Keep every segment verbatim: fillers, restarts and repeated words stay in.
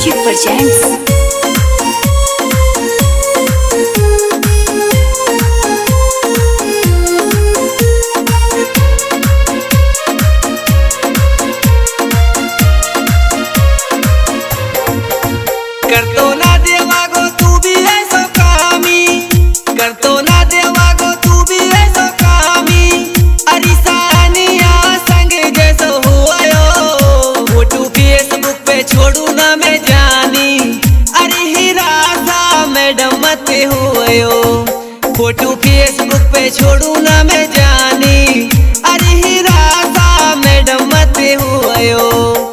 Music presents. कर तो ना देवा गो तू भी ऐसो कामी, कर तो ना देवा गो तू भी ऐसो कामी। अरिसानिया संग जैसो हुआ यो, फोटो फेसबुक पे छोड़ू ना मैं जानी। अरे हिरासा मैडम मत हुआ यो, फोटो फेसबुक पे छोड़ू ना मैं जानी। अरे हिरासा मैडम मत हुआ यो।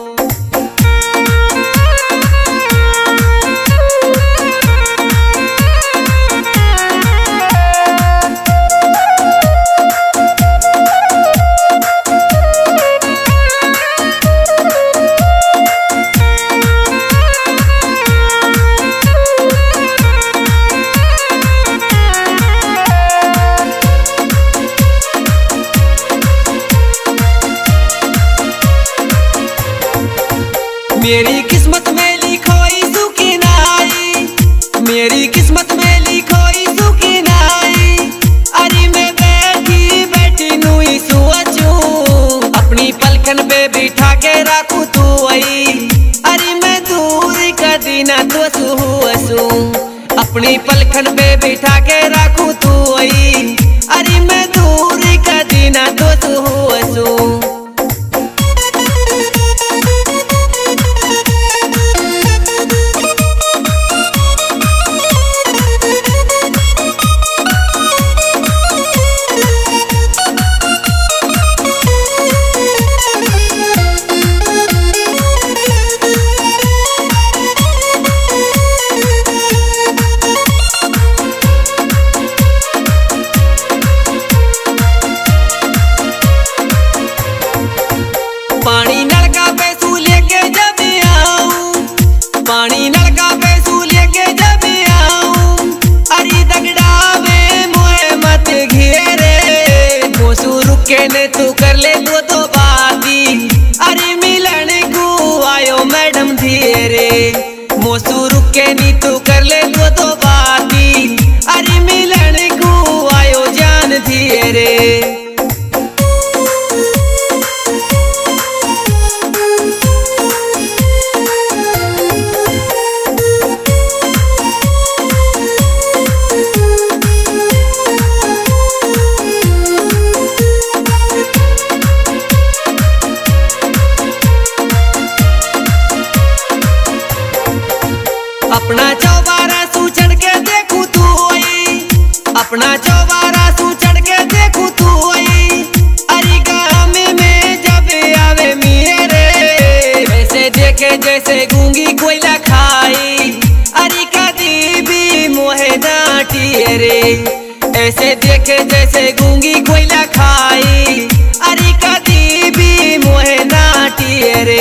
मेरी किस्मत में लिखोई सुखी नाई, मेरी किस्मत में लिखोई सुखी नाई। अरे मैं बैठी बैठी नुई सोचूं, अपनी पलकन पे बिठा के रखूं तू आई। अरे मैं दूर कदी ना तो सुहसू, अपनी पलकन पे बिठा के रखूं तू आई। अरे मैं दूर कदी ना तो सुहसू। पानी नलका पे सू लेके जब आऊं, पानी नलका पे सू लेके जब आऊं। अरे दगड़ा में मोए मत घेरे, मोसू रुके ने तू कर ले दो तो बाती। अरे मिलन को आयो मैडम धीरे, मोसू रुके नी तू कर ले दो तो बाती। अरे मिलन को आयो जान धीरे। अपना चौबारा सू चढ़ के देखू तू आई, अपना चौबारा सू चढ़ के देखू तू आई। अरे गाँव में जब आवे मेरे, ऐसे देखे जैसे गूंगी कोयला खाई। अरे कदी भी मोहे डांटी रे, ऐसे देखे जैसे गूंगी कोयला खाई। अरे कदी भी मोहे डांटी रे।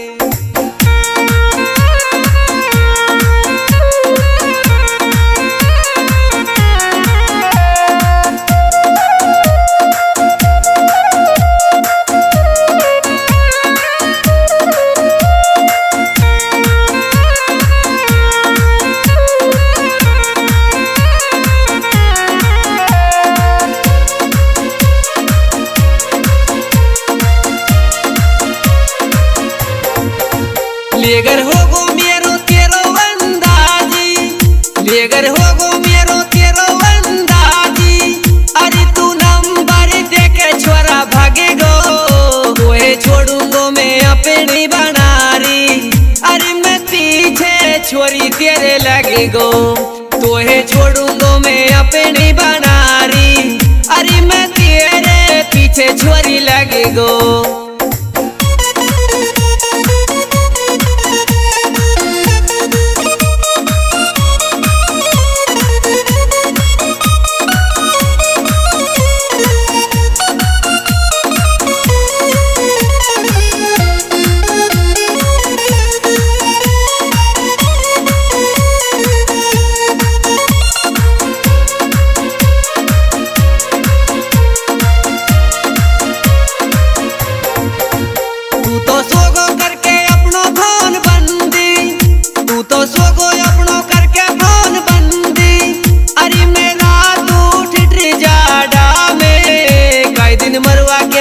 लेगर हो गो मेरो तेरो अंदाजी, लेगर हो गो मेरो तेरो अंदाजी। अरे तू नंबर देके छोरा भागे गो, तोहे छोड़ूंगो मैं अपनी बनारी। अरे मैं पीछे छोरी तेरे लगे गो, तोहे छोड़ूंगो मैं अपनी बनारी। अरे मैं तेरे पीछे छोरी लगे गो।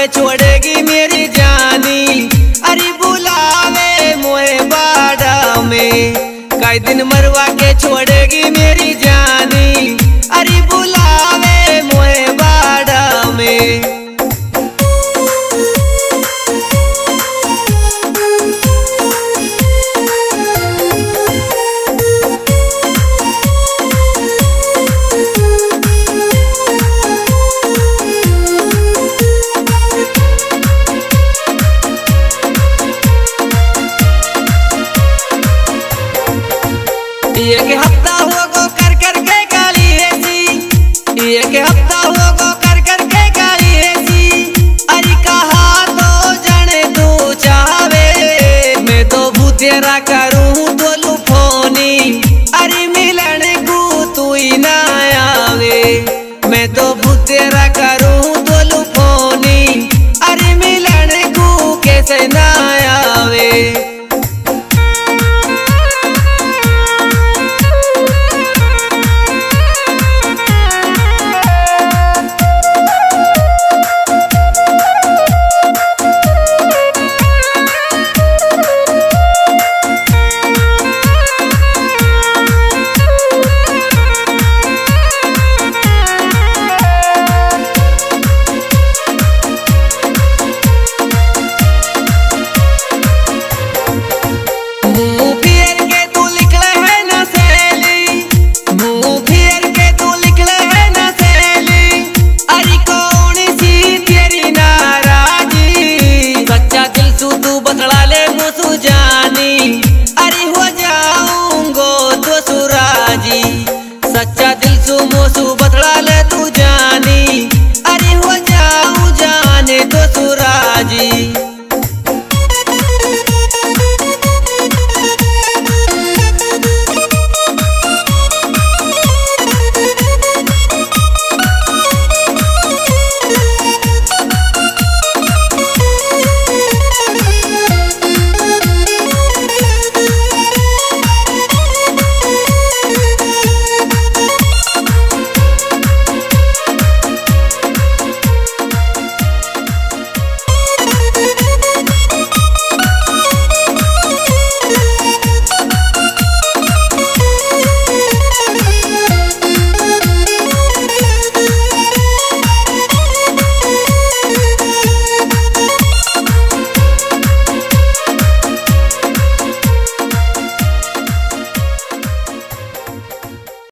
के छोड़ेगी मेरी जानी। अरे बुलावे मोए बाड़ा में कई दिन मरवा के छोड़ेगी मेरी जानी। अरे बुलावे मोए बाड़ा में। एक हफ्ता हो गो कर कर के गाली ऐसी, एक हफ्ता हो गो कर कर के गाली ऐसी। अरे कहा तो जाने तू चाहे मैं तो भूतेरा का